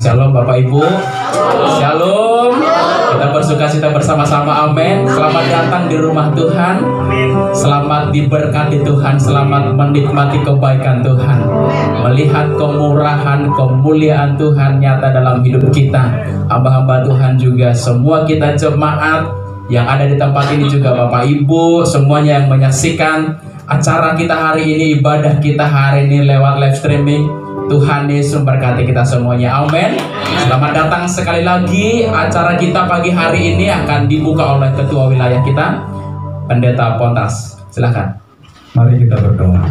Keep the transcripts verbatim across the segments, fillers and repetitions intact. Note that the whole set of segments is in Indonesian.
Shalom Bapak Ibu. Shalom. Kita bersukacita bersama-sama, amin. Selamat datang di rumah Tuhan. Selamat diberkati Tuhan. Selamat menikmati kebaikan Tuhan. Melihat kemurahan, kemuliaan Tuhan nyata dalam hidup kita. Hamba-hamba Tuhan juga, semua kita jemaat yang ada di tempat ini juga, Bapak Ibu, semuanya yang menyaksikan acara kita hari ini, ibadah kita hari ini lewat live streaming. Tuhan Yesus memberkati kita semuanya, amin. Selamat datang sekali lagi. Acara kita pagi hari ini akan dibuka oleh Ketua Wilayah kita, Pendeta Pontas. Silakan. Mari kita berdoa.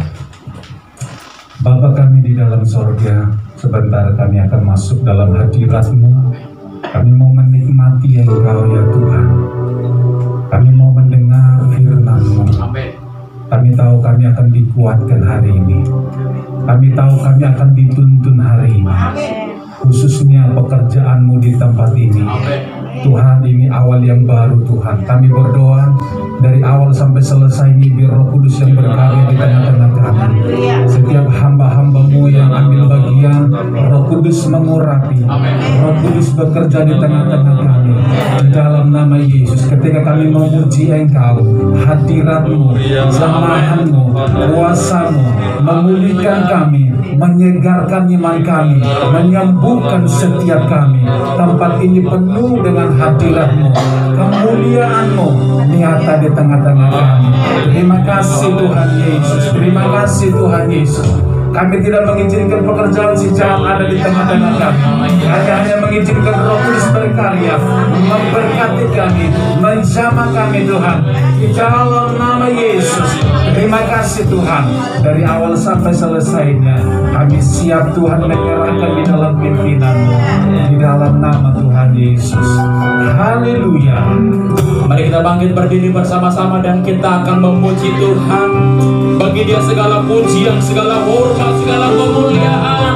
Bapa kami di dalam sorga, sebentar kami akan masuk dalam hadirat-Mu. Kami mau menikmati Engkau ya Tuhan. Kami mau mendengar firman-Mu. Amin. Kami tahu kami akan dikuatkan hari ini. Kami tahu kami akan dituntun hari ini. Khususnya pekerjaan-Mu di tempat ini. Tuhan, ini awal yang baru Tuhan. Kami berdoa dari awal sampai selesai ini biar Roh Kudus yang berkarya di tengah-tengah kami. Setiap hamba-hamba-Mu yang ambil bagian, Roh Kudus mengurapi. Roh Kudus bekerja di tengah-tengah kami. Di dalam nama Yesus, ketika kami memuji Engkau, hadirat-Mu, jamahan-Mu, kuasa-Mu memulihkan kami, menyegarkan iman kami, menyembuhkan setiap kami. Tempat ini penuh dengan hadirat-Mu, kemuliaan-Mu nyata di tengah-tengah kami. Terima kasih Tuhan Yesus, terima kasih Tuhan Yesus. Kami tidak mengizinkan pekerjaan si jahat ada di tengah-tengah kami. Kami hanya mengizinkan Roh Kudus berkarya, memberkati kami, menjamah kami Tuhan. Di dalam nama Yesus, terima kasih Tuhan. Dari awal sampai selesainya, kami siap Tuhan menyerahkan di dalam pimpinan-Mu. Di dalam nama Tuhan Yesus. Haleluya. Mari kita bangkit berdiri bersama-sama dan kita akan memuji Tuhan. Bagi Dia segala pujian, segala hormat, segala kemuliaan.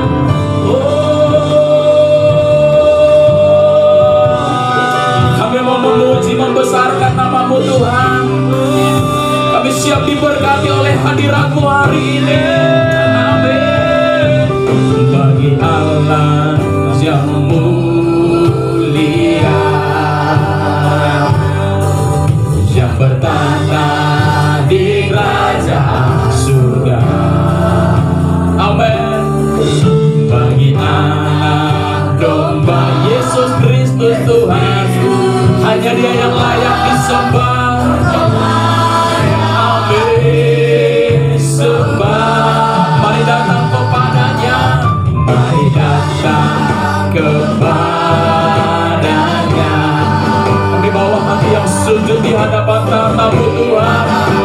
Oh, kami mau memuji, membesarkan nama-Mu Tuhan. Kami siap diberkati oleh hadirat-Mu hari ini. Amin. Bagi Allah yang mulia, yang bertanda di kerajaan surga. Amin. Bagi anak domba Yesus Kristus Tuhan, hanya Dia yang layak disembah. Amin. Sembah. Mari datang kepadanya, mari datang kepadanya. Kami bawa hati yang sujud di hadapan tahta-Mu Tuhan.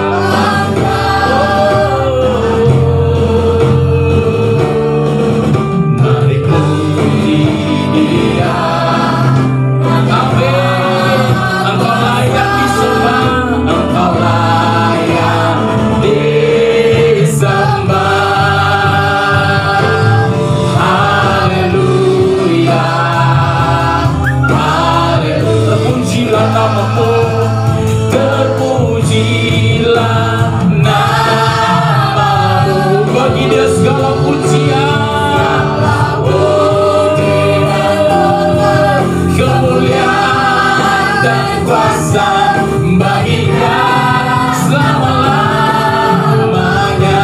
Mari puji Dia. Amin. Engkau layak disembah, Engkau layak disembah. Haleluya. Haleluya. Terpujilah nama-Mu, terpujilah nama-Mu. Bagi Dia segala pujian, kemuliaan dan kuasa bagi Dia selama-lamanya.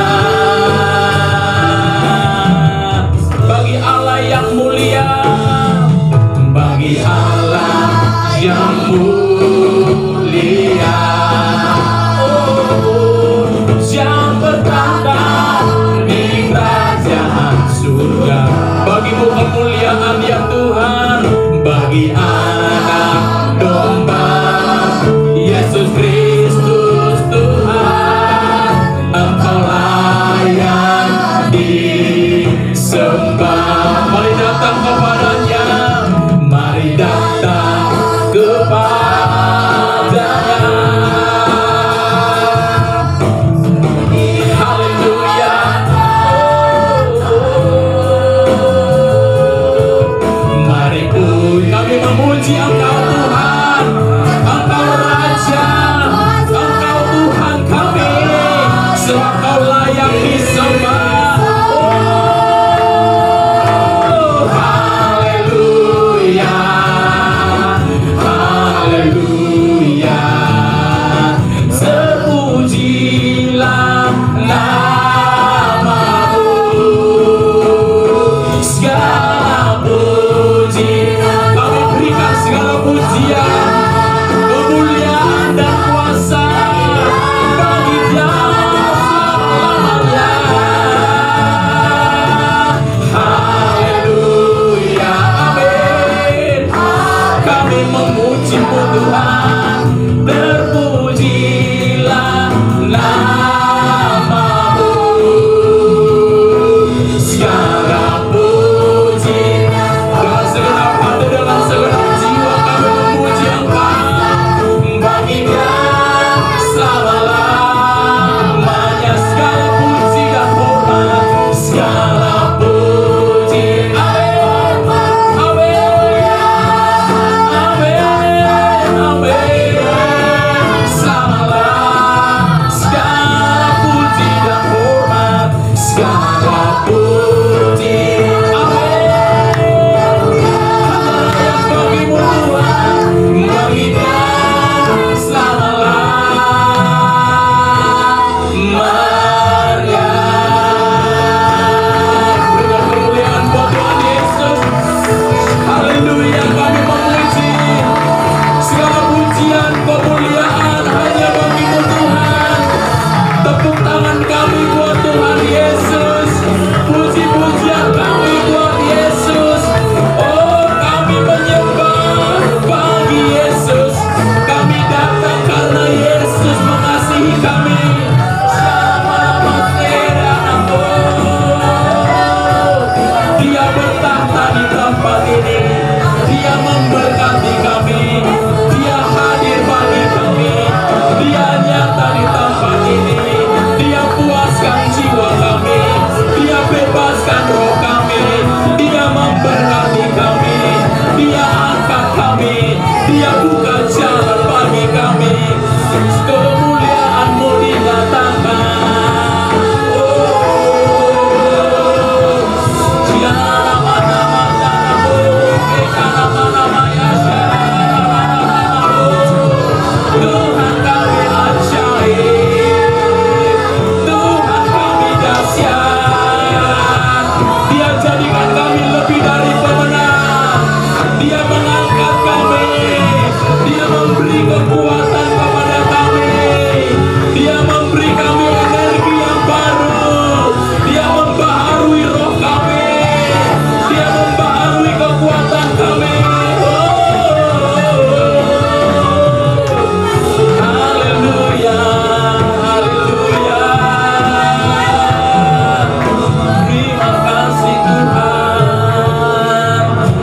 Bagi Allah yang mulia, bagi Allah yang mulia, oh, yang bertanda di kerajaan surga. Bagi-Mu kemuliaan ya Tuhan, bagi anak domba Yesus Kristus Tuhan, Engkau layak disembah. Mari datang kepadanya, mari datang kepadanya. Haleluya. Mari puji, kami memuji Engkau Tuhan, Engkau Raja, Engkau Tuhan kami, sebab Kau layak disembah. Oh, haleluya.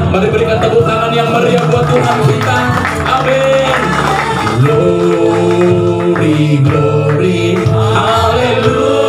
Mari berikan tepuk tangan yang meriah buat Tuhan kita. Amin. Glory, glory, haleluya.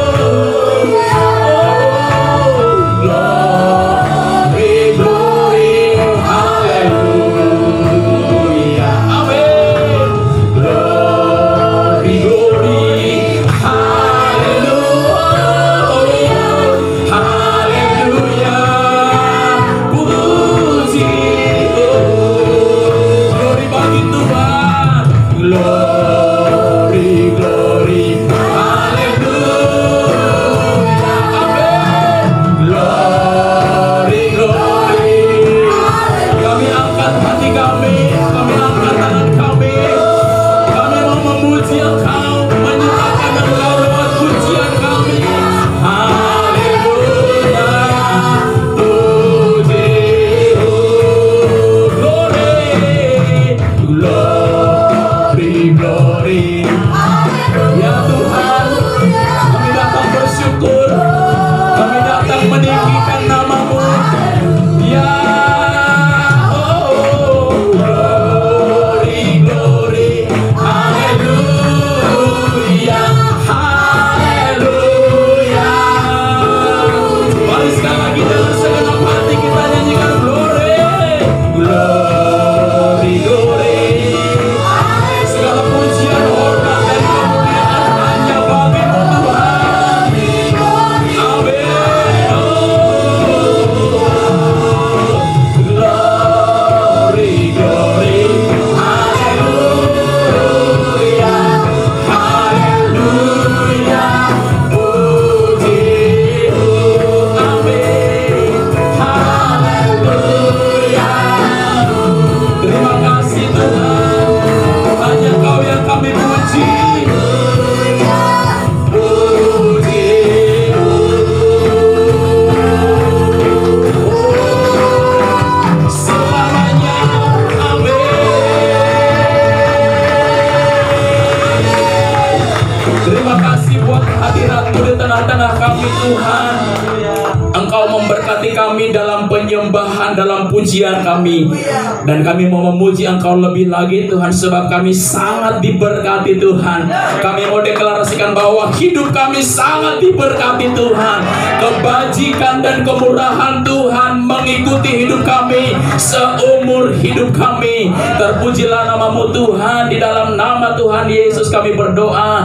Dalam pujian kami, dan kami mau memuji Engkau lebih lagi Tuhan, sebab kami sangat diberkati Tuhan. Kami mau deklarasikan bahwa hidup kami sangat diberkati Tuhan. Kebajikan dan kemurahan Tuhan mengikuti hidup kami seumur hidup kami. Terpujilah nama-Mu Tuhan. Di dalam nama Tuhan Yesus kami berdoa,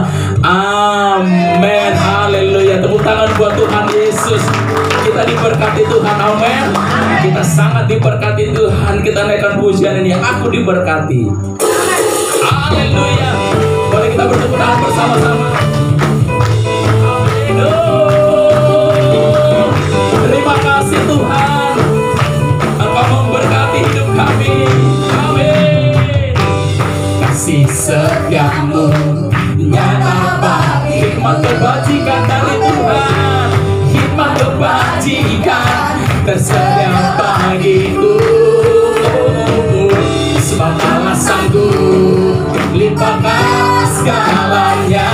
amin. Haleluya. Tepuk tangan buat Tuhan Yesus. Kita diberkati Tuhan, amin. Kita sangat diberkati Tuhan. Kita naikkan pujian ini, aku diberkati. Haleluya. Boleh kita bertepuk tangan bersama-sama. Amin. Oh, terima kasih Tuhan, Engkau memberkati hidup kami. Amin. Kasih setiamu nyata bagi hikmat kebajikan dari Tuhan. Hikmat kebajikan tersedia bagiku, sebab Allah sanggup limpahkan segalanya,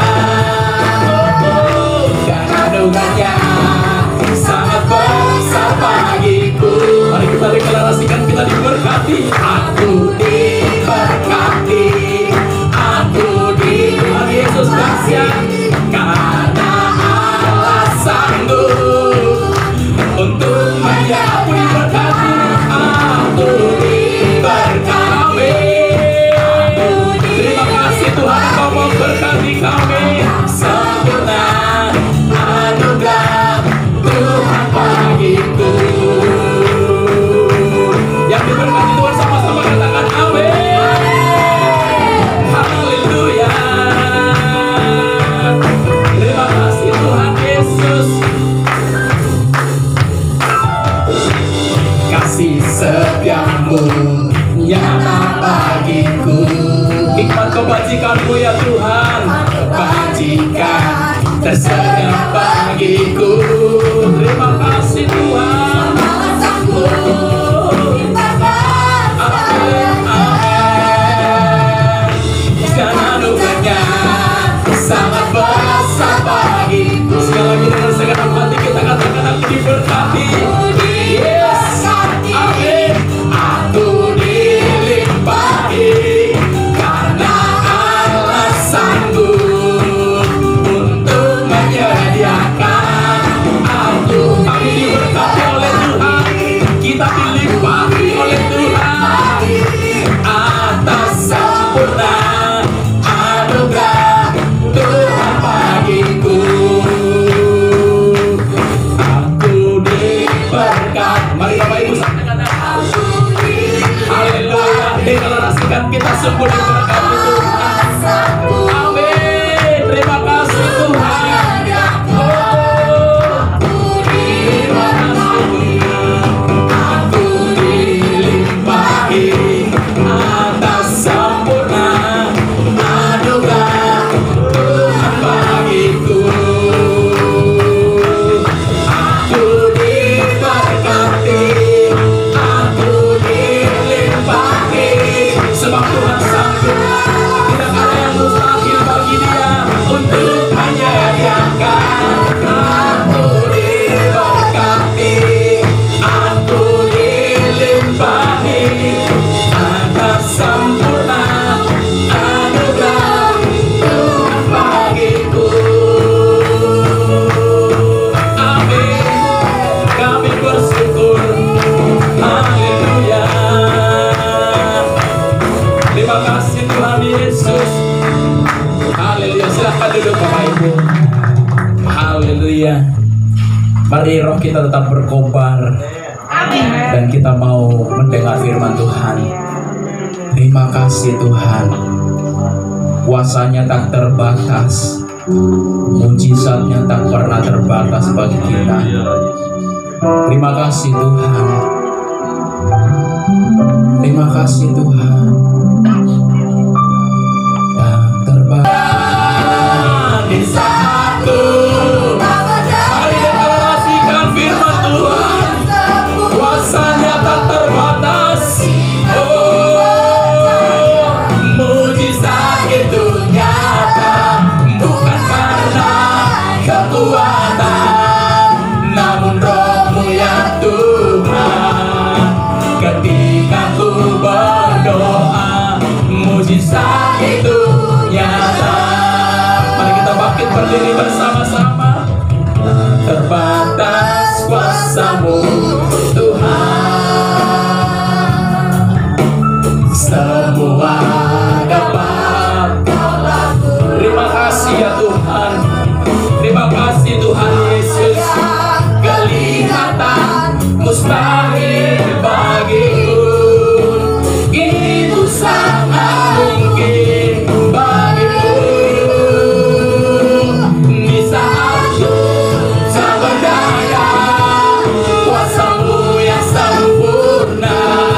dan anugerahnya sangat besar bagiku. Mari kita deklarasikan, kita diberkati. Aku diberkati, aku di Tuhan Yesus dahsyat, karena Allah sanggup untuk menjadi berkati. Aku diberkati. Terima kasih Tuhan, Kau memberkati kami. Sempurna anugerah Tuhan bagiku. Yang diberkati Tuhan sama-sama katakan amin. Haleluya. Terima kasih Tuhan Yesus. Kasih setiamu nyata bagiku, hikmat kebajikan-Mu ya Tuhan, kebajikan tersedia bagiku. Terima kasih Tuhan. Amin, amin. Dan anugerahnya sangat besar bagiku. Sekali lagi dengan segenap hati kita katakan, aku diberkati. Yes. Amin. dilimpahi oleh Tuhan atas sempurna anugerah Tuhan bagiku. Aku diberkati. Mari Bapak Ibu sampaikan haleluya. Deklarasikan kita sungguh diberkati Tuhan. Amin. Terima kasih Tuhan. Atas sempurna anugerah Tuhan bagiku. Aku diberkati, aku dilimpahi, sebab Tuhan sanggup. Tidak ada yang mustahil bagi Dia untuk menyediakan. Aku diberkati, aku dilimpahi atas sempurna anugerah Tuhan bagiku. Amin. Kami bersyukur. Haleluya. Terima kasih Tuhan Yesus. Haleluya. Silahkan duduk Bapak Ibu. Haleluya. Mari roh kita tetap berkobar. Dan kita mau mendengar firman Tuhan. Terima kasih Tuhan. Kuasanya tak terbatas, mujizatnya tak pernah terbatas bagi kita. Terima kasih Tuhan. Terima kasih Tuhan. Tak terbatas di saatku. Mari deklarasikan firman Tuhan. Kuasanya tak terbatas. Oh, mujizat itu nyata, bukan karena kekuatan, namun Roh-Mu ya Tuhan. Ketika ku berdoa, mujizat itu nyata. Mari kita bangkit berdiri bersama-sama. Terbatas kuasa-Mu Tuhan, semua dapat Kau lakukan. Terima kasih ya Tuhan. Terima kasih Tuhan Yesus. Kelihatan mustahil bagiku, itu sangat mungkin bagimu. Di saat ku tak berdaya, kuasa-Mu yang sempurna.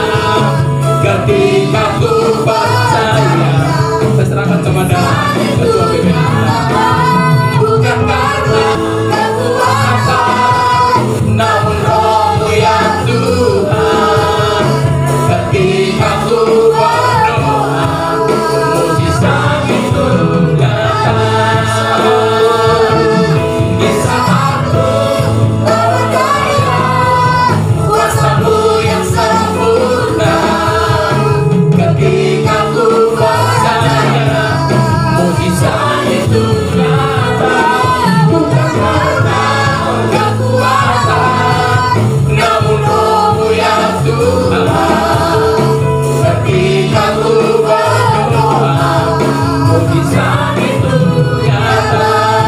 Ketika ku percaya, saya serahkan kepada Ketua P B N. Bukan karena kekuatan, namun Roh-Mu ya Tuhan. Ketika ku berdoa, mujizat itu nyata. Di saat ku berdaya, kuasa-Mu yang sempurna. Ketika ku percaya, mujizat itu nyata. Bukan karena kekuatan, namun Roh-Mu ya Tuhan. Ketika ku berdoa, mujizat itu nyata.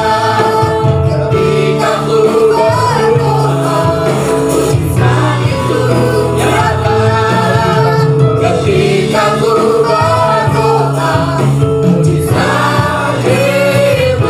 Ketika ku berdoa, mujizat itu nyata. Ketika ku berdoa, mujizat itu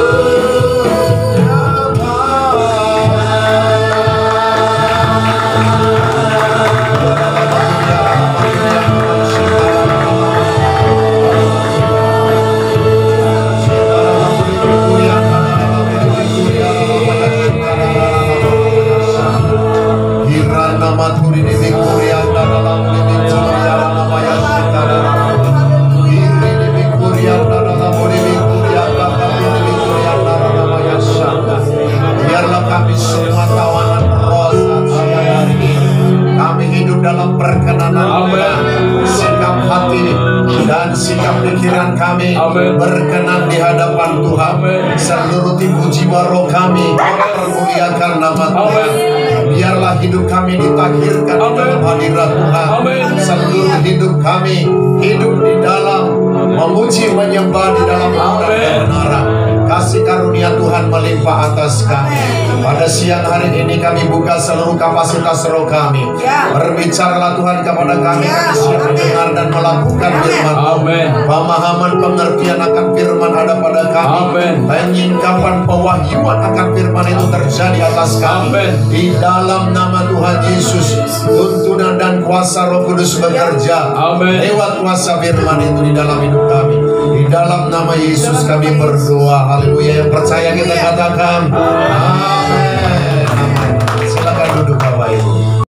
biarlah kami semua tawanan roh saat siang hari ini, kami hidup dalam perkenanan Allah, sikap hati dan sikap pikiran kami Amin. berkenan di hadapan Tuhan. Amin. Seluruh tipu jiwa roh kami permuliakan nama Tuhan. Biarlah hidup kami ditahirkan di dalam hadirat Tuhan. Amin. Seluruh hidup kami hidup di dalam memuji menyembah di dalam hadirat kebenaran. Kasih karunia Tuhan melimpah atas kami. Pada siang hari ini kami buka seluruh kapasitas roh kami. Berbicaralah Tuhan kepada kami. Kami siap mendengar dan melakukan firman. Amin. Pemahaman pengertian akan firman ada pada kami. Amin. Penyingkapan pewahyuan akan firman itu terjadi atas kami. Amin. Di dalam nama Tuhan Yesus, tuntunan dan kuasa Roh Kudus bekerja. Amin. Lewat kuasa firman itu di dalam hidup kami. Di dalam nama Yesus kami berdoa. Haleluya. Yang percaya kita katakan amin. Amin. Silakan duduk Bapak Ibu.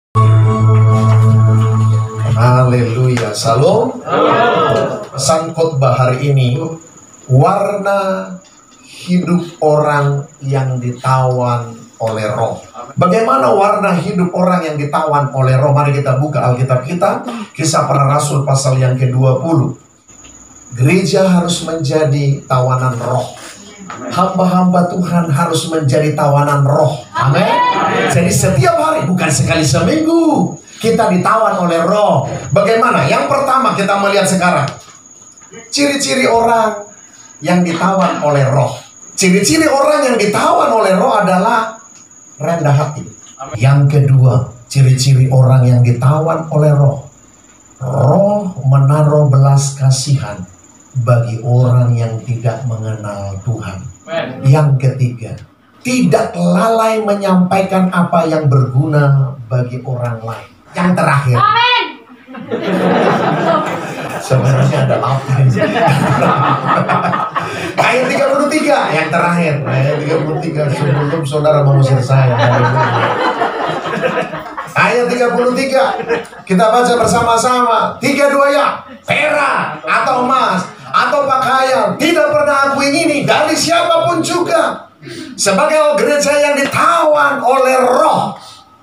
Haleluya. Salam. Pesan khotbah hari ini, warna hidup orang yang ditawan oleh roh. Bagaimana warna hidup orang yang ditawan oleh roh? Mari kita buka Alkitab kita, Kisah Para Rasul pasal yang ke dua puluh. Gereja harus menjadi tawanan roh. Hamba-hamba Tuhan harus menjadi tawanan roh. Amin. Jadi setiap hari, bukan sekali seminggu, kita ditawan oleh roh. Bagaimana? Yang pertama kita melihat sekarang ciri-ciri orang yang ditawan oleh roh. Ciri-ciri orang yang ditawan oleh roh adalah rendah hati. Yang kedua, ciri-ciri orang yang ditawan oleh roh. Roh menaruh belas kasihan bagi orang yang tidak mengenal Tuhan. Yang ketiga, tidak lalai menyampaikan apa yang berguna bagi orang lain. Yang terakhir, Amin. sebenarnya ada apa ini? Ayat tiga puluh tiga yang terakhir. Ayat tiga puluh tiga sebelum saudara mengusir saya. Ayat tiga puluh tiga kita baca bersama-sama. Tiga dua ya. Perak atau emas atau pakaian tidak pernah aku ingini dari siapapun juga. Sebagai gereja yang ditawan oleh roh,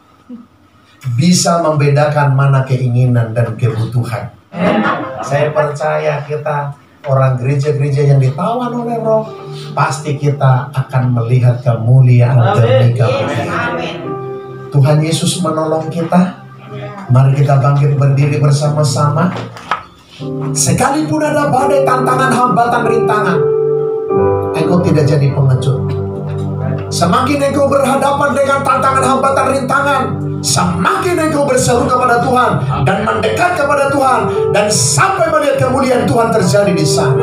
bisa membedakan mana keinginan dan kebutuhan. Saya percaya kita orang gereja-gereja yang ditawan oleh roh, pasti kita akan melihat kemuliaan demi kemuliaan. Tuhan Yesus menolong kita. Mari kita bangkit berdiri bersama-sama. Sekalipun ada badai, tantangan, hambatan, rintangan, engkau tidak jadi pengecut. Semakin engkau berhadapan dengan tantangan, hambatan, rintangan, semakin engkau berseru kepada Tuhan dan mendekat kepada Tuhan, dan sampai melihat kemuliaan Tuhan terjadi di sana.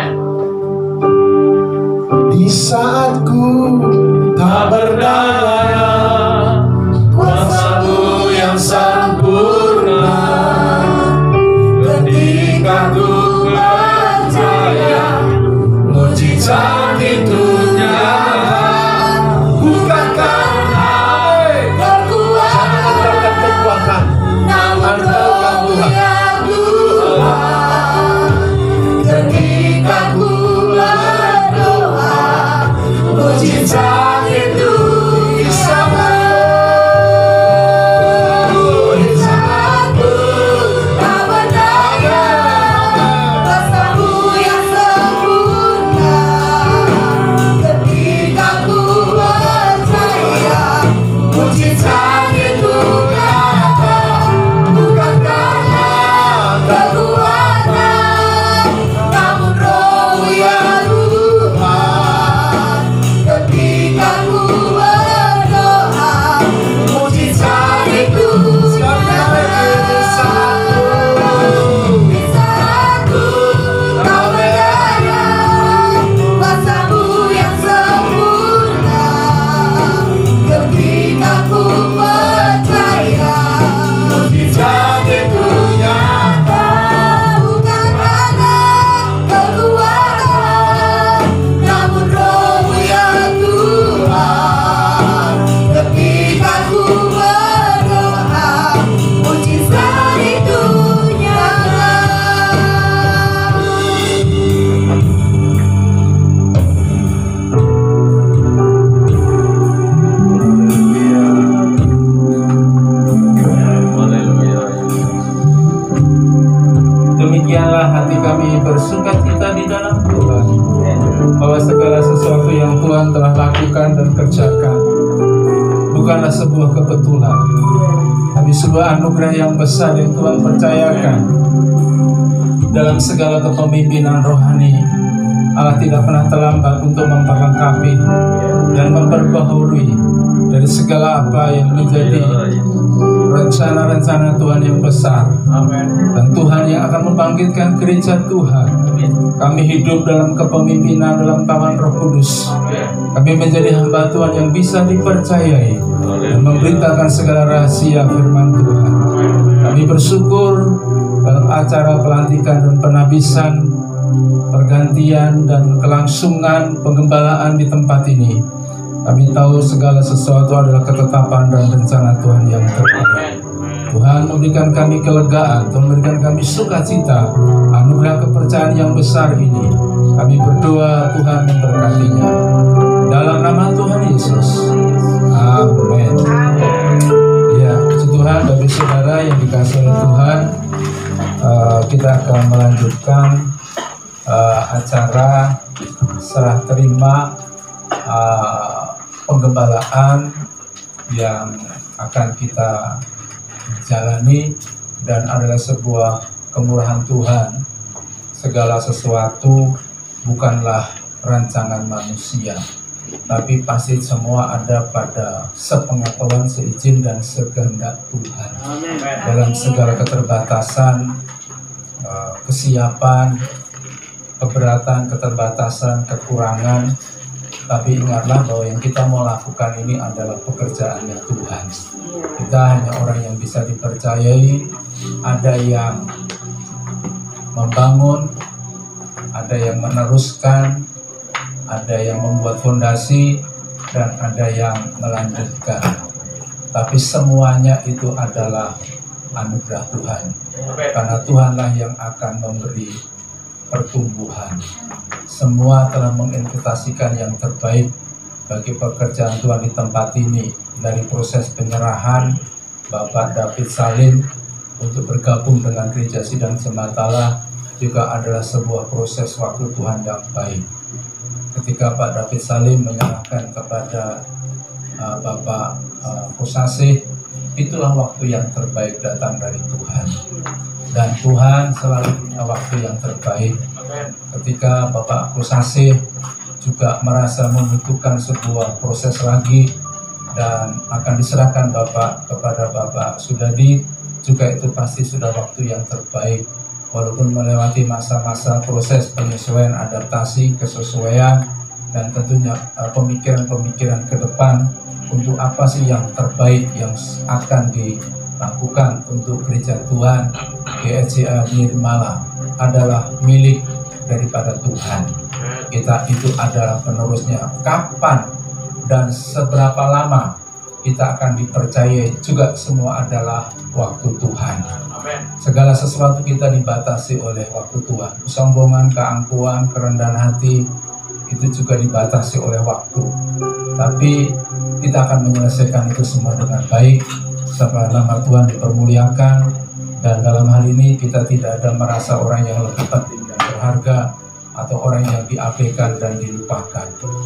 Di saat ku tak berdaya, kuasa-Mu yang sempurna. Ketika ku percaya mujizat itu nyata, bukankah kekuatan, kekuatan, namun roh yang Tuhan. Ketika ku berdoa, mujizat itu bisa. Demikianlah hati kami bersuka cita di dalam Tuhan, bahwa segala sesuatu yang Tuhan telah lakukan dan kerjakan bukanlah sebuah kebetulan, tapi sebuah anugerah yang besar yang Tuhan percayakan. Dalam segala kepemimpinan rohani, Allah tidak pernah terlambat untuk memperlengkapi dan memperbaharui dari segala apa yang menjadi rencana-rencana Tuhan yang besar. Dan Tuhan yang akan membangkitkan gereja Tuhan. Kami hidup dalam kepemimpinan dalam tangan Roh Kudus. Kami menjadi hamba Tuhan yang bisa dipercayai dan memberitakan segala rahasia firman Tuhan. Kami bersyukur dalam acara pelantikan dan penabisan, pergantian dan kelangsungan penggembalaan di tempat ini. Kami tahu segala sesuatu adalah ketetapan dan rencana Tuhan yang terbaik. Tuhan memberikan kami kelegaan, Tuhan memberikan kami sukacita, anugerah kepercayaan yang besar ini. Kami berdoa Tuhan memberkatinya. Dalam nama Tuhan Yesus. Amin. Ya, puji Tuhan, bagi saudara yang dikasihi oleh Tuhan, uh, kita akan melanjutkan uh, acara serah terima uh, penggembalaan yang akan kita jalani, dan adalah sebuah kemurahan Tuhan. Segala sesuatu bukanlah rancangan manusia, tapi pasti semua ada pada sepengetahuan, seizin dan sekehendak Tuhan. Dalam segala keterbatasan, kesiapan, keberatan, keterbatasan, kekurangan, tapi ingatlah bahwa yang kita mau lakukan ini adalah pekerjaannya Tuhan. Kita hanya orang yang bisa dipercayai. Ada yang membangun, ada yang meneruskan, ada yang membuat fondasi, dan ada yang melanjutkan. Tapi semuanya itu adalah anugerah Tuhan. Karena Tuhanlah yang akan memberi pertumbuhan. Semua telah menginvestasikan yang terbaik bagi pekerjaan Tuhan di tempat ini. Dari proses penyerahan Bapak David Salim untuk bergabung dengan Gereja Sidang Jemaat juga adalah sebuah proses waktu Tuhan yang baik. Ketika Pak David Salim menyerahkan kepada uh, Bapak uh, Kusasih, itulah waktu yang terbaik datang dari Tuhan. Dan Tuhan selalu punya waktu yang terbaik. Ketika Bapak Kusasih juga merasa membutuhkan sebuah proses lagi dan akan diserahkan Bapak kepada Bapak Sudadi, juga itu pasti sudah waktu yang terbaik. Walaupun melewati masa-masa proses penyesuaian, adaptasi, kesesuaian, dan tentunya pemikiran-pemikiran ke depan untuk apa sih yang terbaik yang akan dilakukan untuk gereja Tuhan. G S C A Nirmala adalah milik daripada Tuhan. Kita itu adalah penerusnya. Kapan dan seberapa lama kita akan dipercayai juga semua adalah waktu Tuhan. Segala sesuatu kita dibatasi oleh waktu Tuhan. Kesombongan, keangkuhan, kerendahan hati itu juga dibatasi oleh waktu. Tapi kita akan menyelesaikan itu semua dengan baik, supaya nama Tuhan dipermuliakan. Dan dalam hal ini kita tidak ada merasa orang yang lebih penting dan berharga, atau orang yang diabaikan dan dilupakan.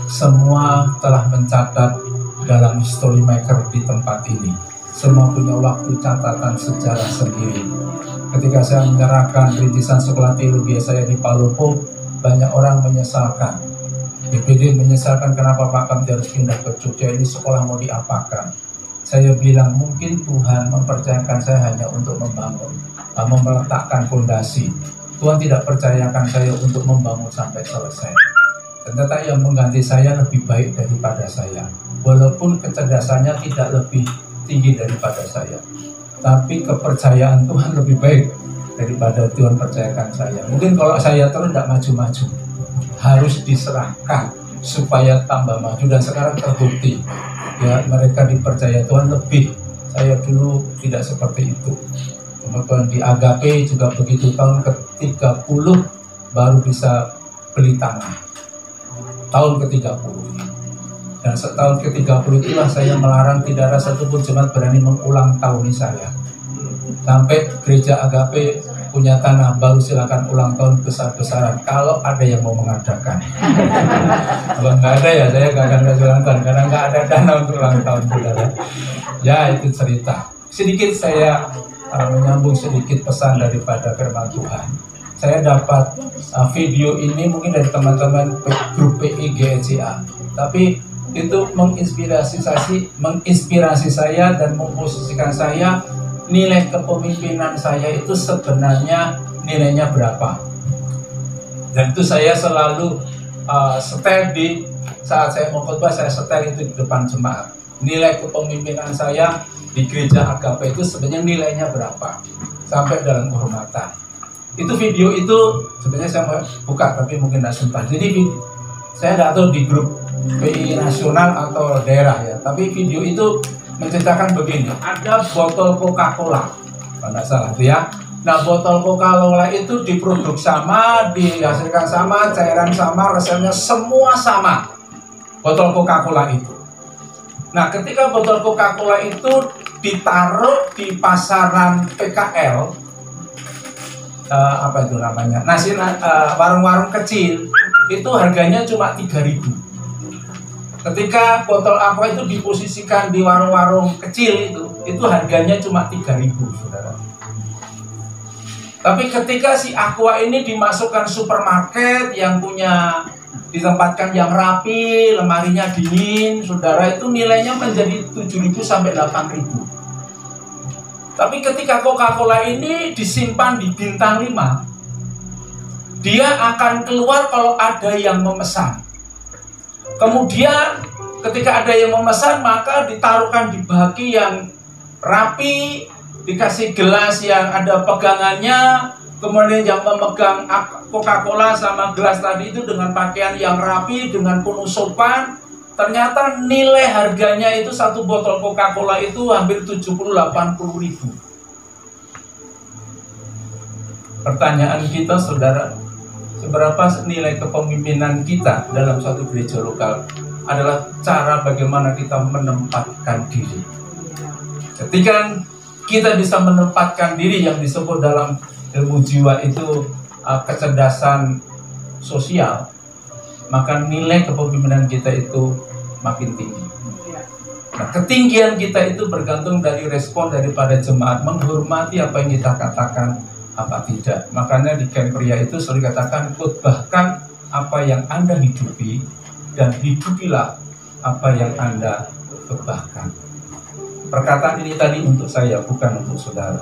Semua telah mencatat dalam history maker di tempat ini. Semua punya waktu catatan sejarah sendiri. Ketika saya menyerahkan rintisan sekolah teologi saya di Palopo, banyak orang menyesalkan. D P D menyesalkan kenapa Pak Kamti harus pindah ke Jogja, ini sekolah mau diapakan. Saya bilang mungkin Tuhan mempercayakan saya hanya untuk membangun, mau meletakkan fondasi. Tuhan tidak percayakan saya untuk membangun sampai selesai. Ternyata yang mengganti saya lebih baik daripada saya. Walaupun kecerdasannya tidak lebih tinggi daripada saya, tapi kepercayaan Tuhan lebih baik daripada Tuhan percayakan saya. Mungkin kalau saya terus tidak maju-maju, harus diserahkan supaya tambah maju. Dan sekarang terbukti, ya, mereka dipercaya Tuhan lebih. Saya dulu tidak seperti itu. Kemudian di Agape juga begitu, tahun ke tiga puluh baru bisa beli tanah. Tahun ke tiga puluh. Dan setahun ke tiga puluh itulah saya melarang tidak ada satupun jemaat berani mengulang tahuni saya. Sampai gereja Agape punya tanah baru silakan ulang tahun besar-besaran kalau ada yang mau mengadakan. Kalau nggak ada ya saya nggak akan kasih ulang tahun karena nggak ada dana untuk ulang tahun, saudara. Ya itu cerita. Sedikit saya uh, menyambung sedikit pesan daripada firman Tuhan. Saya dapat uh, video ini mungkin dari teman-teman grup P I G C A, tapi itu menginspirasi saya, menginspirasi saya dan memposisikan saya. Nilai kepemimpinan saya itu sebenarnya nilainya berapa, dan itu saya selalu uh, setel di saat saya mau khotbah, saya setel itu di depan jemaat. Nilai kepemimpinan saya di gereja Agape itu sebenarnya nilainya berapa sampai dalam kehormatan. Itu video itu sebenarnya saya mau buka tapi mungkin tidak sempat. Jadi video, saya tidak tahu di grup P I nasional atau daerah ya, tapi video itu menceritakan begini, ada botol Coca-Cola, kalau tidak salah itu ya. Nah botol Coca-Cola itu diproduksi sama, dihasilkan sama, cairan sama, resepnya semua sama, botol Coca-Cola itu. Nah ketika botol Coca-Cola itu ditaruh di pasaran P K L, uh, apa itu namanya, nasi uh, warung-warung kecil, itu harganya cuma tiga ribu. Ketika botol aqua itu diposisikan di warung-warung kecil itu, itu harganya cuma tiga ribu, saudara. Tapi ketika si aqua ini dimasukkan supermarket yang punya ditempatkan yang rapi, lemarinya dingin, saudara, itu nilainya menjadi tujuh ribu sampai delapan ribu. Tapi ketika Coca-Cola ini disimpan di bintang lima, dia akan keluar kalau ada yang memesan. Kemudian ketika ada yang memesan maka ditaruhkan di baki yang rapi, dikasih gelas yang ada pegangannya, kemudian yang memegang Coca-Cola sama gelas tadi itu dengan pakaian yang rapi, dengan penuh sopan. Ternyata nilai harganya itu satu botol Coca-Cola itu hampir tujuh puluh sampai delapan puluh ribu. Pertanyaan kita, saudara, seberapa nilai kepemimpinan kita dalam suatu gereja lokal adalah cara bagaimana kita menempatkan diri. Ketika kita bisa menempatkan diri yang disebut dalam ilmu jiwa itu uh, kecerdasan sosial, maka nilai kepemimpinan kita itu makin tinggi. Nah, ketinggian kita itu bergantung dari respon daripada jemaat, menghormati apa yang kita katakan, apa tidak. Makanya di camp pria itu selalu katakan, khotbahkan apa yang Anda hidupi dan hidupilah apa yang Anda khotbahkan. Perkataan ini tadi untuk saya, bukan untuk saudara.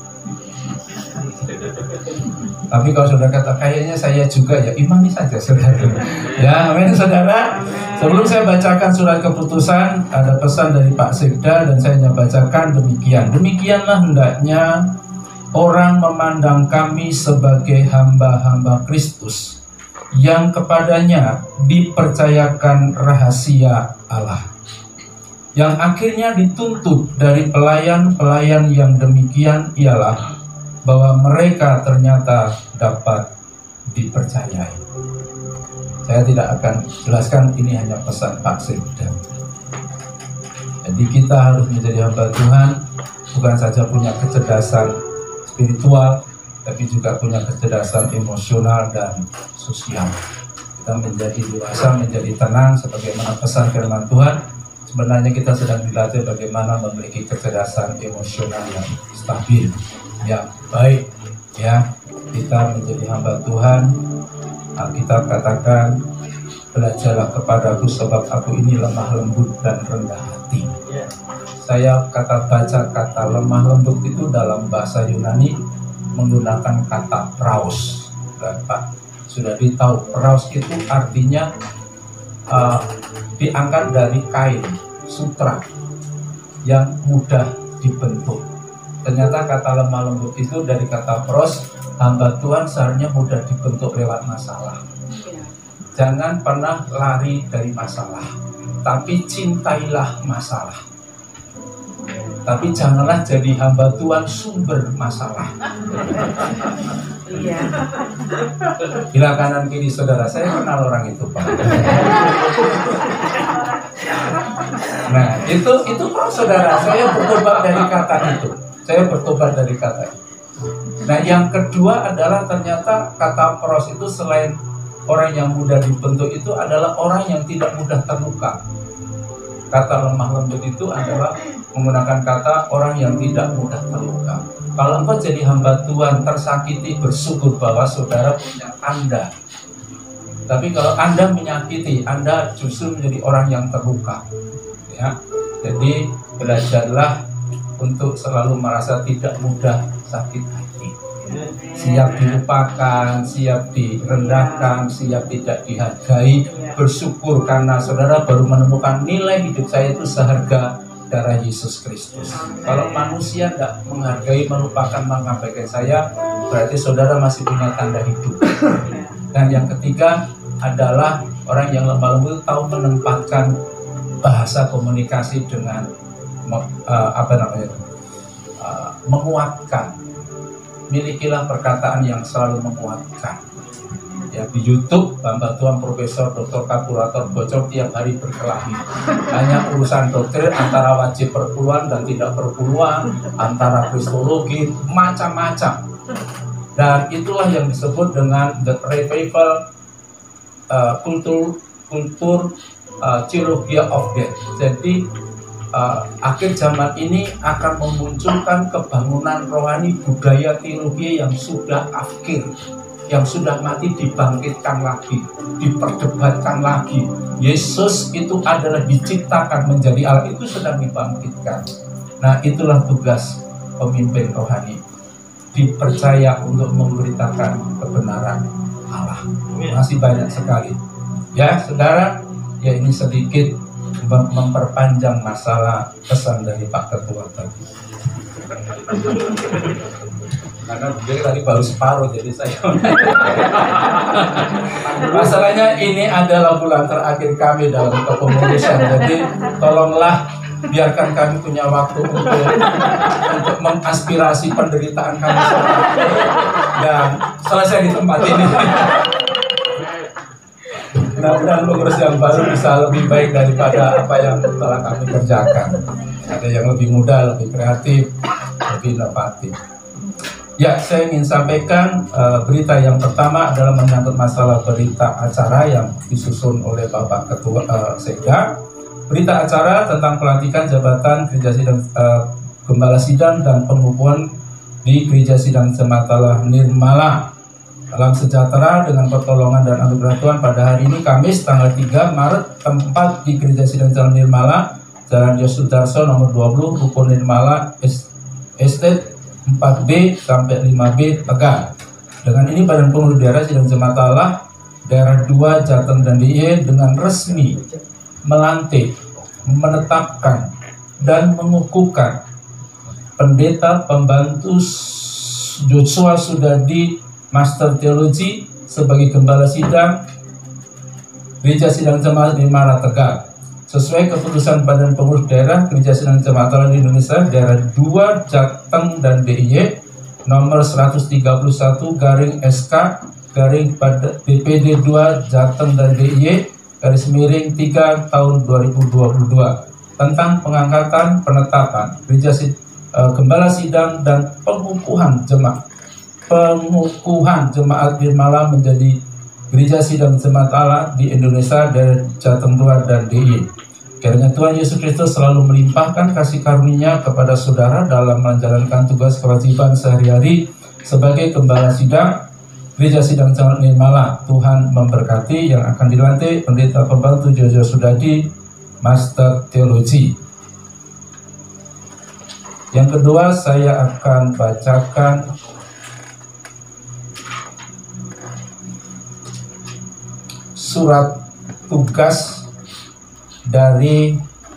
Tapi kalau saudara kata kayaknya saya juga, ya imani saja saudara. Ya, amin saudara. Sebelum saya bacakan surat keputusan, ada pesan dari Pak Sekda dan saya hanya bacakan demikian. Demikianlah hendaknya orang memandang kami sebagai hamba-hamba Kristus yang kepadanya dipercayakan rahasia Allah, yang akhirnya dituntut dari pelayan-pelayan yang demikian ialah bahwa mereka ternyata dapat dipercayai. Saya tidak akan jelaskan, ini hanya pesan Pak Sekda. Jadi kita harus menjadi hamba Tuhan, bukan saja punya kecerdasan spiritual, tapi juga punya kecerdasan emosional dan sosial. Kita menjadi dewasa, menjadi tenang, sebagaimana pesan firman Tuhan. Sebenarnya kita sedang dilatih bagaimana memiliki kecerdasan emosional yang stabil, yang baik. Ya, kita menjadi hamba Tuhan. Alkitab katakan, belajarlah kepadaku sebab aku ini lemah lembut dan rendah hati. Saya kata baca kata lemah lembut itu dalam bahasa Yunani menggunakan kata praus. Bapak sudah ditahu praus itu artinya uh, diangkat dari kain sutra yang mudah dibentuk. Ternyata kata lemah lembut itu dari kata pros, hamba Tuhan seharusnya mudah dibentuk lewat masalah. Jangan pernah lari dari masalah, tapi cintailah masalah. Tapi janganlah jadi hamba Tuhan sumber masalah. Iya. Bila kanan kiri saudara, saya kenal orang itu, Pak. Nah, itu itu Pak saudara, saya bertobat dari kata itu. Saya bertobat dari kata itu. Nah, yang kedua adalah ternyata kata pros itu selain orang yang mudah dibentuk itu adalah orang yang tidak mudah terluka. Kata lemah lembut itu adalah menggunakan kata orang yang tidak mudah terluka. Kalau engkau jadi hamba Tuhan tersakiti, bersyukur bahwa saudara punya Anda. Tapi kalau Anda menyakiti, Anda justru menjadi orang yang terluka. Ya, jadi belajarlah untuk selalu merasa tidak mudah sakit hati. Siap dilupakan, siap direndahkan, siap tidak dihargai. Bersyukur karena saudara baru menemukan nilai hidup saya itu seharga darah Yesus Kristus. Kalau manusia tidak menghargai, melupakan, mengabaikan saya, berarti saudara masih punya tanda hidup. Dan yang ketiga adalah orang yang lemah lembut tahu menempatkan bahasa komunikasi dengan uh, apa namanya uh, menguatkan. Milikilah perkataan yang selalu menguatkan. Ya, di YouTube hamba Tuhan Profesor Doktor Kalkulator bocor tiap hari berkelahi. Hanya urusan doktrin antara wajib perpuluhan dan tidak perpuluhan, antara kristologi, macam-macam. Dan itulah yang disebut dengan the revival uh, kultur kultur uh, theology of death. Jadi uh, akhir zaman ini akan memunculkan kebangunan rohani budaya teologi yang sudah akhir, yang sudah mati dibangkitkan lagi, diperdebatkan lagi. Yesus itu adalah diciptakan menjadi Allah, itu sedang dibangkitkan. Nah, itulah tugas pemimpin rohani, dipercaya untuk memberitakan kebenaran Allah. Masih banyak sekali. Ya, saudara, ya ini sedikit memperpanjang masalah pesan dari Pak Ketua tadi. Karena dia tadi baru separuh, jadi saya masalahnya ini adalah bulan terakhir kami dalam kepengurusan, jadi tolonglah biarkan kami punya waktu untuk untuk mengaspirasi penderitaan kami dan selesai di tempat ini. Mudah-mudahan pengurus yang baru bisa lebih baik daripada apa yang telah kami kerjakan. Ada yang lebih muda, lebih kreatif, lebih inovatif. Ya, saya ingin sampaikan uh, berita yang pertama adalah menyangkut masalah berita acara yang disusun oleh Bapak Ketua uh, Sekda. Berita acara tentang pelantikan jabatan Gereja Sidang uh, Gembala Sidang dan pengukuhan di Gereja Sidang Jemaat Nirmala. Salam sejahtera dengan pertolongan dan anugerah Tuhan pada hari ini Kamis tanggal tiga Maret, tempat di Gereja Sidang Jalan Nirmala, Jalan Yosudarso nomor dua puluh, Ruko Nirmala Estate empat B sampai lima B Tegal. Dengan ini Badan Pengurus Daerah Sidang Jemaat Allah Daerah dua Jateng dan D I Y dengan resmi melantik, menetapkan dan mengukuhkan Pendeta Pembantu Joshua Sudadi Master Teologi sebagai Gembala Sidang Gereja Sidang Jemaat Nirmala Tegal. Sesuai keputusan Badan Pengurus Daerah Gereja Sidang Jemaat Allah di Indonesia Daerah dua Jateng dan D I Y nomor seratus tiga puluh satu garing S K garing B P D dua Jateng dan D I Y garis miring tiga tahun dua ribu dua puluh dua tentang pengangkatan penetapan Gereja Sid, uh, Gembala Sidang dan pengukuhan jemaat pengukuhan jemaat Nirmala menjadi Gereja Sidang Jemaat Allah di Indonesia dari Jateng dua dan D I Y. Kiranya Tuhan Yesus Kristus selalu melimpahkan kasih karunia kepada saudara dalam menjalankan tugas kewajiban sehari-hari sebagai Gembala Sidang Gereja Sidang Jemaat Nirmala. Tuhan memberkati. Yang akan dilantik Pendeta Pembantu Joshua Sudadi Master Teologi. Yang kedua, saya akan bacakan surat tugas dari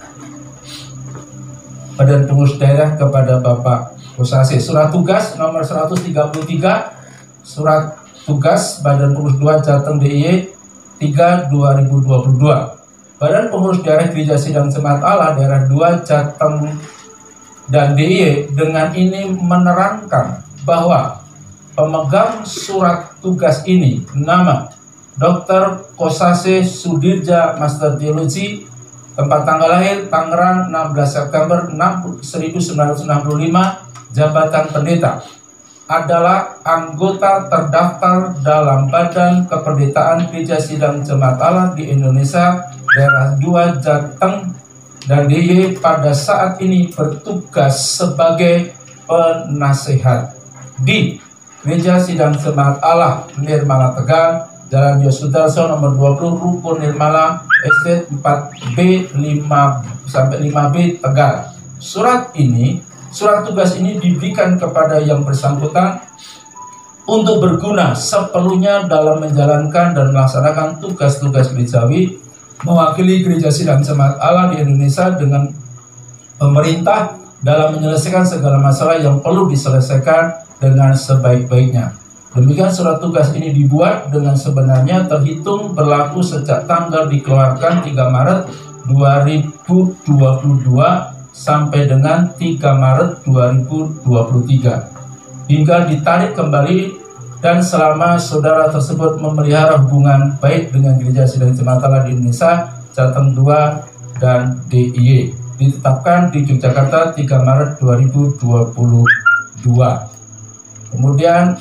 Badan Pengurus Daerah kepada Bapak Kosase. Surat tugas nomor seratus tiga puluh tiga, surat tugas Badan Pengurus dua Jateng D I Y tiga dua ribu dua puluh dua. Badan Pengurus Daerah Gereja Sidang Jemaat Allah Daerah dua Jateng dan D I Y dengan ini menerangkan bahwa pemegang surat tugas ini nama Doktor Kosase Sudirja Master Teologi, tempat tanggal lahir Tangerang enam belas September seribu sembilan ratus enam puluh lima, jabatan pendeta. adalah anggota terdaftar dalam Badan Kependetaan Gereja Sidang Jemaat Allah di Indonesia daerah dua Jateng, dan D Y pada saat ini bertugas sebagai penasehat di Gereja Sidang Jemaat Allah Nirmala Tegal, Jalan Yosudarso nomor dua puluh, Rukun Nirmala, Estate empat B lima sampai lima B Tegal. Surat ini, surat tugas ini diberikan kepada yang bersangkutan untuk berguna sepenuhnya dalam menjalankan dan melaksanakan tugas-tugas gerejawi, mewakili Gereja Sidang Jemaat Allah di Indonesia dengan pemerintah dalam menyelesaikan segala masalah yang perlu diselesaikan dengan sebaik-baiknya. Demikian surat tugas ini dibuat dengan sebenarnya terhitung berlaku sejak tanggal dikeluarkan tiga Maret dua ribu dua puluh dua sampai dengan tiga Maret dua ribu dua puluh tiga, hingga ditarik kembali, dan selama saudara tersebut memelihara hubungan baik dengan Gereja Sidang Jemaat Allah di Indonesia, Jateng dua dan D I Y, ditetapkan di Yogyakarta tiga Maret dua ribu dua puluh dua. Kemudian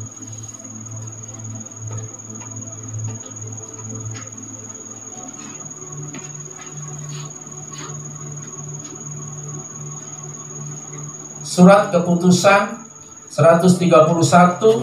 surat keputusan seratus tiga puluh satu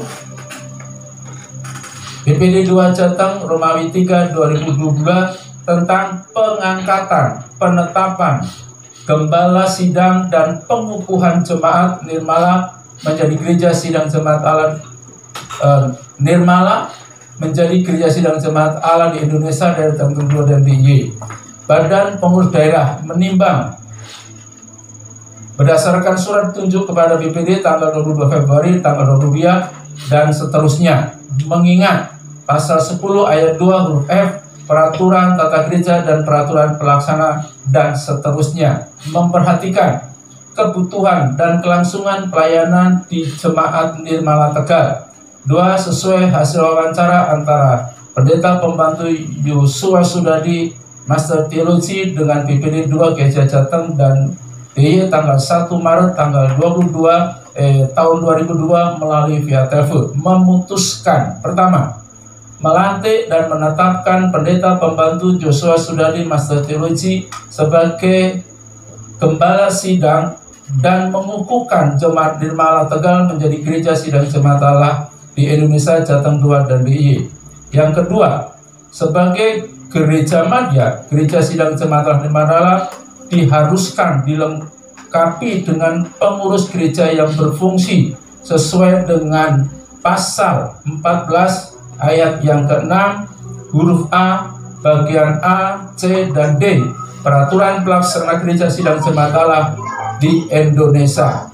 B P D dua Jateng Romawi tiga dua ribu dua puluh dua tentang pengangkatan, penetapan gembala sidang dan pengukuhan jemaat Nirmala menjadi Gereja Sidang Jemaat Allah eh, Nirmala menjadi Gereja Sidang Jemaat Allah di Indonesia dari Jateng dua dan D I Y. Badan Pengurus Daerah menimbang berdasarkan surat tunjuk kepada B P D tanggal dua puluh dua Februari, tanggal dua puluh dua dan seterusnya, mengingat pasal sepuluh ayat dua huruf F peraturan tata gereja dan peraturan pelaksana dan seterusnya, memperhatikan kebutuhan dan kelangsungan pelayanan di Jemaat Nirmala Tegal. Dua, sesuai hasil wawancara antara Pendeta Pembantu Yosua Sudadi, Master Teologi dengan B P D dua Gereja Jateng dan D I Y tanggal satu Maret tanggal dua puluh dua eh, tahun dua ribu dua melalui via telepon, memutuskan pertama, melantik dan menetapkan Pendeta Pembantu Yosua Sudadi, Master Teologi sebagai Gembala Sidang dan mengukuhkan Jemaat Nirmala Tegal menjadi Gereja Sidang Jemaat Allah di Indonesia Jateng dua dan D I Y. Yang kedua, sebagai Gereja Madya, Gereja Sidang Jemaat Allah Nirmala diharuskan dilengkapi dengan pengurus gereja yang berfungsi sesuai dengan pasal empat belas ayat yang keenam huruf A bagian A, C, dan D Peraturan Pelaksana Gereja Sidang Jemaat Allah di Indonesia.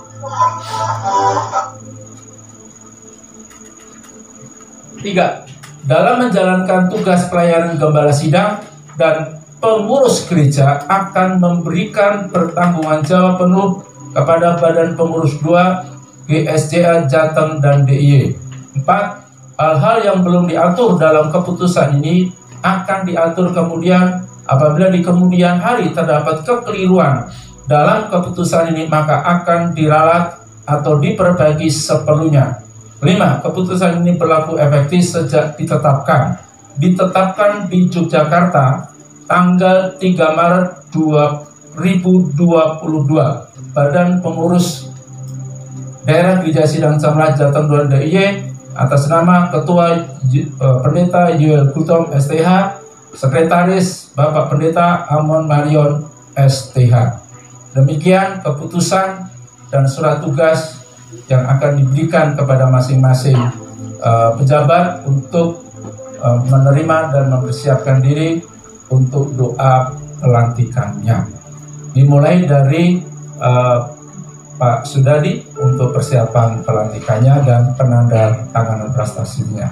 Tiga, dalam menjalankan tugas pelayanan gembala sidang dan pengurus gereja akan memberikan pertanggungan jawab penuh kepada Badan Pengurus dua G S J A Jateng dan D I Y. Empat, hal-hal yang belum diatur dalam keputusan ini akan diatur kemudian apabila di kemudian hari terdapat kekeliruan dalam keputusan ini, maka akan diralat atau diperbaiki seperlunya. Lima, keputusan ini berlaku efektif sejak ditetapkan. Ditetapkan di Yogyakarta tanggal tiga Maret dua ribu dua puluh dua. Badan Pengurus Daerah Gereja Sidang Jemaat Jateng dua D I Y atas nama Ketua uh, Pendeta Yuel Gutom S T H, Sekretaris Bapak Pendeta Amon Marion S T H. Demikian keputusan dan surat tugas yang akan diberikan kepada masing-masing uh, pejabat untuk uh, menerima dan mempersiapkan diri untuk doa pelantikannya. Dimulai dari uh, Pak Sudadi untuk persiapan pelantikannya dan penanda tanganan prestasinya.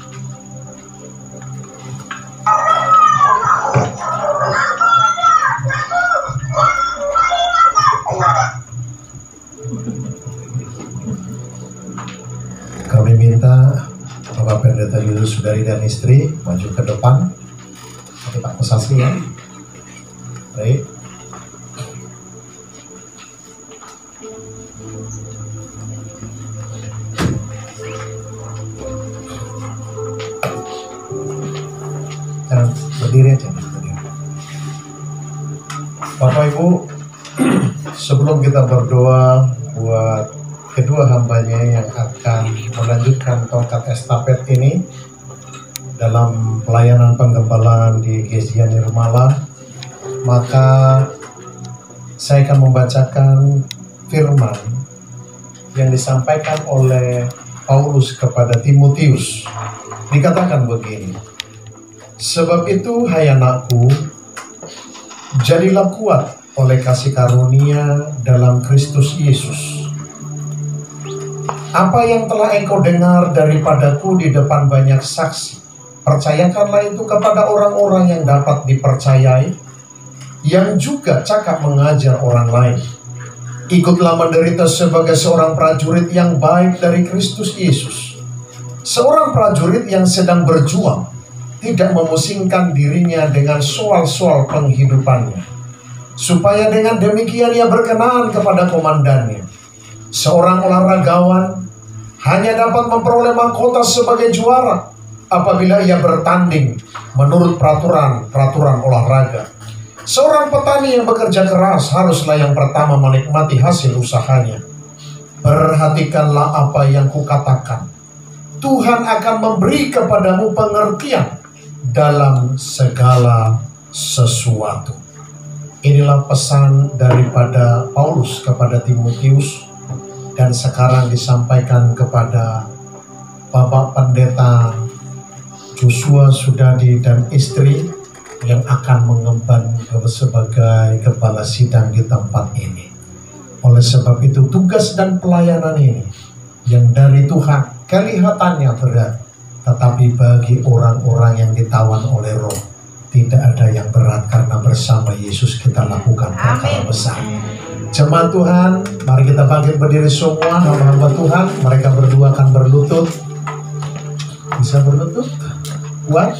Kami minta Bapak Pendeta Yulus Sudari dan istri maju ke depan. Kita saksi ya. Baik. Bapak Ibu, sebelum kita berdoa buat kedua hambanya yang akan melanjutkan tongkat estafet ini dalam pelayanan penggembalaan di G S I A Nirmala, maka saya akan membacakan firman yang disampaikan oleh Paulus kepada Timotius. Dikatakan begini, sebab itu hai anakku, jadilah kuat oleh kasih karunia dalam Kristus Yesus. Apa yang telah engkau dengar daripadaku di depan banyak saksi, percayakanlah itu kepada orang-orang yang dapat dipercayai, yang juga cakap mengajar orang lain. Ikutlah menderita sebagai seorang prajurit yang baik dari Kristus Yesus. Seorang prajurit yang sedang berjuang, tidak memusingkan dirinya dengan soal-soal penghidupannya, supaya dengan demikian ia berkenan kepada komandannya. Seorang olahragawan hanya dapat memperoleh mahkota sebagai juara apabila ia bertanding menurut peraturan-peraturan olahraga. Seorang petani yang bekerja keras haruslah yang pertama menikmati hasil usahanya. Perhatikanlah apa yang kukatakan. Tuhan akan memberi kepadamu pengertian dalam segala sesuatu. Inilah pesan daripada Paulus kepada Timotius, dan sekarang disampaikan kepada Bapak Pendeta Joshua Sudadi dan istri yang akan mengemban sebagai kepala sidang di tempat ini. Oleh sebab itu tugas dan pelayanan ini yang dari Tuhan kelihatannya berat, tetapi bagi orang-orang yang ditawan oleh Roh tidak ada yang berat, karena bersama Yesus kita lakukan perkara besar. Jemaat Tuhan, mari kita bangkit berdiri semua, hamba-hamba Tuhan. Mereka berdua akan berlutut. Bisa berlutut? Kuat?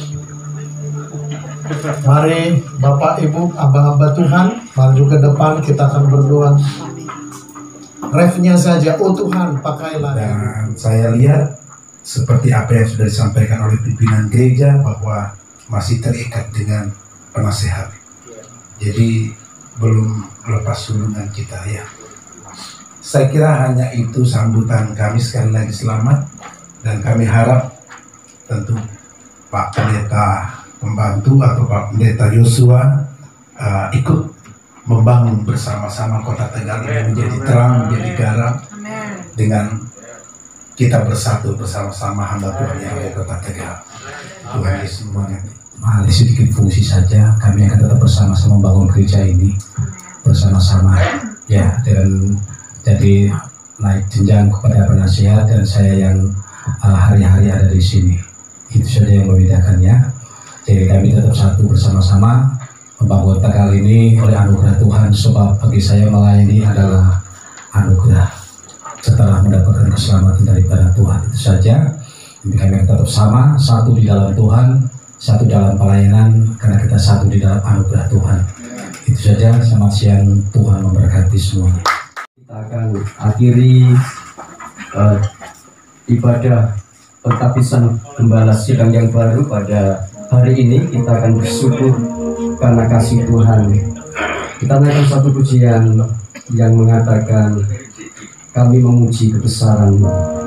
Mari Bapak Ibu, hamba-hamba Tuhan, maju ke depan, kita akan berdoa. Refnya saja, oh Tuhan, pakailah. Dan saya lihat seperti apa yang sudah disampaikan oleh pimpinan gereja, bahwa masih terikat dengan penasehat. Jadi belum lepas sulungan kita ya. Saya kira hanya itu sambutan kami. Sekali lagi selamat, dan kami harap tentu Pak Pendeta Pembantu atau Pak Pendeta Joshua uh, ikut membangun bersama-sama Kota Tegal ini menjadi terang, menjadi garam, dengan kita bersatu bersama-sama hamba Tuhan yang ada di Kota Tegal. Tuhan Yesus memberkati. Mari sedikit fungsi saja, kami akan tetap bersama-sama membangun gereja ini bersama-sama ya, dan jadi naik jenjang kepada penasihat, dan saya yang uh, hari-hari ada di sini. Itu saja yang membedakannya. Jadi kami tetap satu bersama-sama membangun Tegal ini oleh anugerah Tuhan, sebab bagi saya melayani adalah anugerah setelah mendapatkan keselamatan daripada Tuhan. Itu saja. Jadi kami tetap sama, satu di dalam Tuhan, satu dalam pelayanan, karena kita satu di dalam anugerah Tuhan. Itu saja. Selamat siang, Tuhan memberkati semua. Kita akan akhiri uh, ibadah pentapisan gembala sidang yang baru pada hari ini. Kita akan bersyukur karena kasih Tuhan. Kita naikkan satu pujian yang mengatakan, kami memuji kebesaran-Mu.